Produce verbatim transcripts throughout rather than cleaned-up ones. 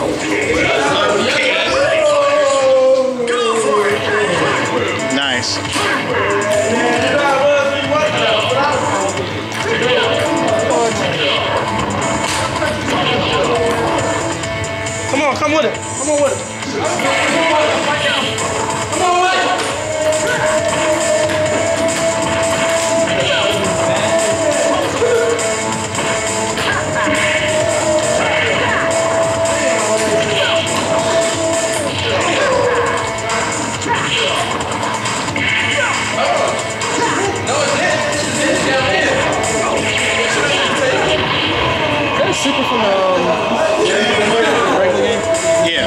Nice. Come on, come with it. Come on with it. Come on with it. Super from um, regular game? Yeah.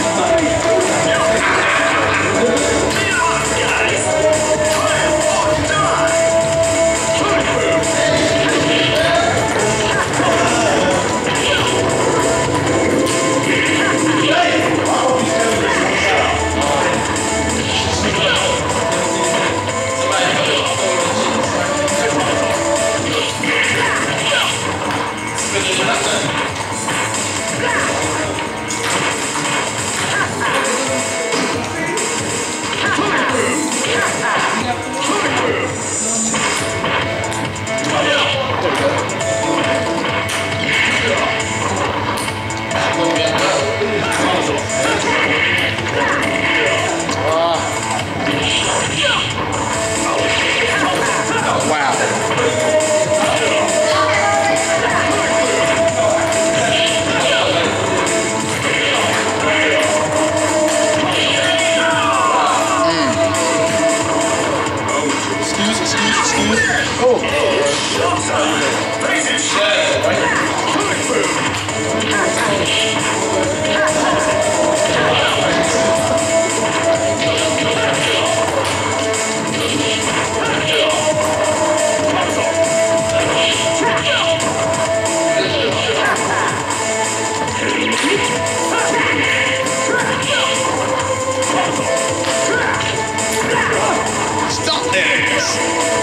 Stop this!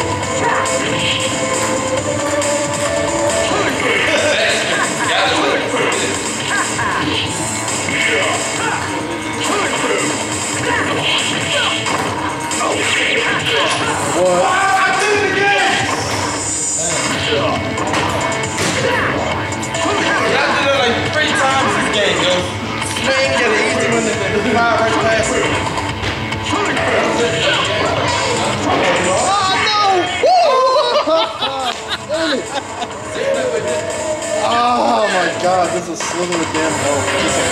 What? I did it again! I did it like three times this game, yo. Man, get an easy one and then five right past it. Oh my god, this is a slither of damn hell.